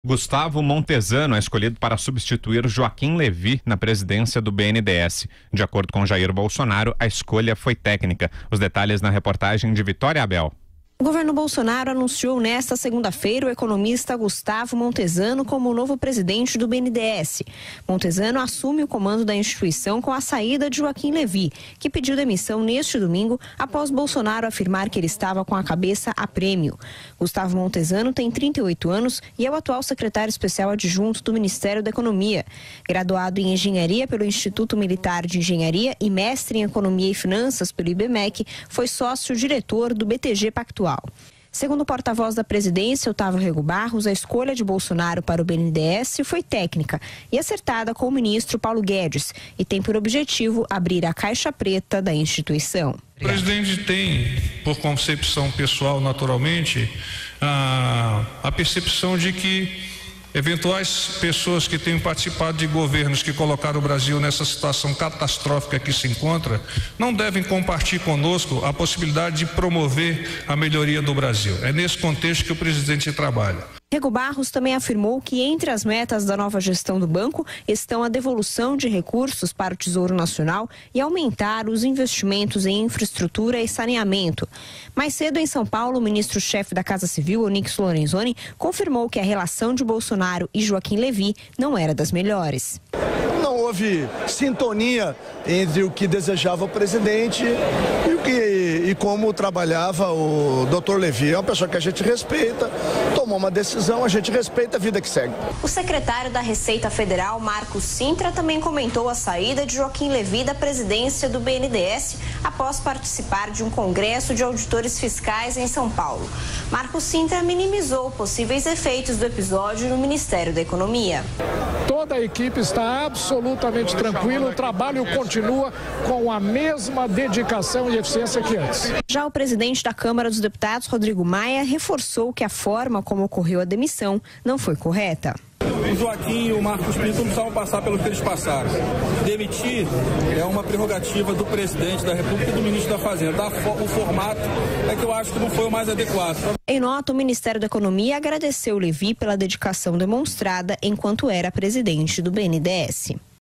Gustavo Montezano é escolhido para substituir Joaquim Levy na presidência do BNDES. De acordo com Jair Bolsonaro, a escolha foi técnica. Os detalhes na reportagem de Vitória Abel. O governo Bolsonaro anunciou nesta segunda-feira o economista Gustavo Montezano como o novo presidente do BNDES. Montezano assume o comando da instituição com a saída de Joaquim Levy, que pediu demissão neste domingo após Bolsonaro afirmar que ele estava com a cabeça a prêmio. Gustavo Montezano tem 38 anos e é o atual secretário especial adjunto do Ministério da Economia. Graduado em Engenharia pelo Instituto Militar de Engenharia e mestre em Economia e Finanças pelo IBMEC, foi sócio-diretor do BTG Pactual. Segundo o porta-voz da presidência, Otávio Rego Barros, a escolha de Bolsonaro para o BNDES foi técnica e acertada com o ministro Paulo Guedes e tem por objetivo abrir a caixa preta da instituição. O presidente tem, por concepção pessoal, naturalmente, a percepção de que eventuais pessoas que tenham participado de governos que colocaram o Brasil nessa situação catastrófica que se encontra, não devem compartilhar conosco a possibilidade de promover a melhoria do Brasil. É nesse contexto que o presidente trabalha. Rego Barros também afirmou que entre as metas da nova gestão do banco estão a devolução de recursos para o Tesouro Nacional e aumentar os investimentos em infraestrutura e saneamento. Mais cedo em São Paulo, o ministro-chefe da Casa Civil, Onyx Lorenzoni, confirmou que a relação de Bolsonaro e Joaquim Levy não era das melhores. Não houve sintonia entre o que desejava o presidente e como trabalhava o doutor Levy. É uma pessoa que a gente respeita, tomou uma decisão, a gente respeita a vida que segue. O secretário da Receita Federal, Marcos Cintra, também comentou a saída de Joaquim Levy da presidência do BNDES após participar de um congresso de auditores fiscais em São Paulo. Marcos Cintra minimizou possíveis efeitos do episódio no Ministério da Economia. Toda a equipe está absolutamente tranquila, o trabalho continua com a mesma dedicação e eficiência que antes. Já o presidente da Câmara dos Deputados, Rodrigo Maia, reforçou que a forma como ocorreu a demissão não foi correta. O Joaquim e o Marcos Pinto não precisavam passar pelo que eles passaram. Demitir é uma prerrogativa do presidente da República e do ministro da Fazenda. O formato é que eu acho que não foi o mais adequado. Em nota, o Ministério da Economia agradeceu Levy pela dedicação demonstrada enquanto era presidente do BNDES.